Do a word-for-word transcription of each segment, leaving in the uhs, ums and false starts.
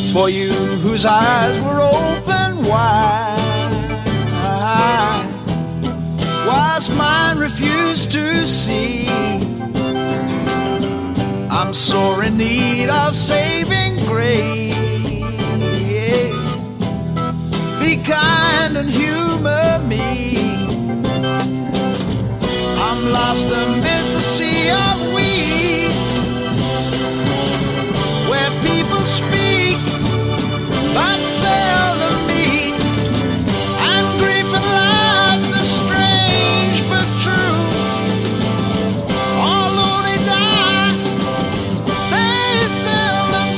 for you whose eyes were open wide. Whilst mine refused to see, I'm sore in need of saving grace. Be kind and humor me. I'm lost amidst a sea of weed, where people speak but seldom meet, and grief and laughter strange but true. Although they die, they seldom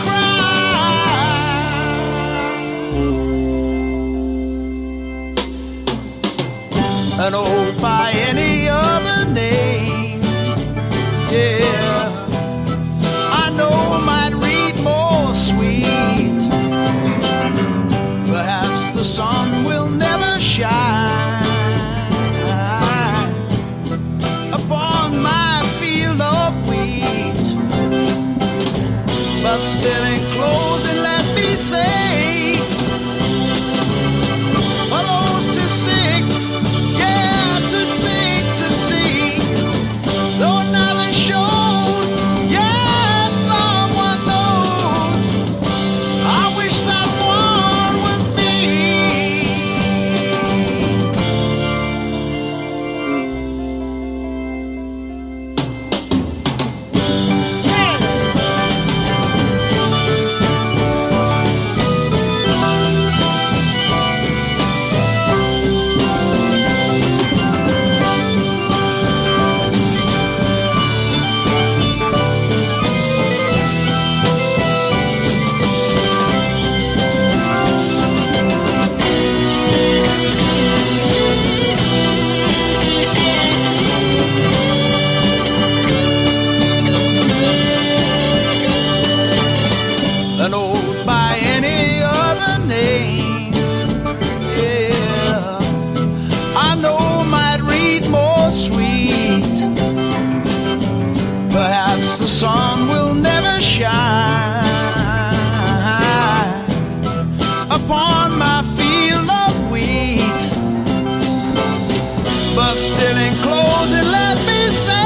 cry. An old by any other name, yeah, I know might read more sweet. Perhaps the sun will never shine upon my field of wheat, but still in closing let me say, for those too sick, yeah, too sick to see, though nothing shows, yeah, someone knows. I wish someone was me. An old by any other name, yeah, I know might read more sweet. Perhaps the sun will never shine upon my field of wheat, but still in closing let me say,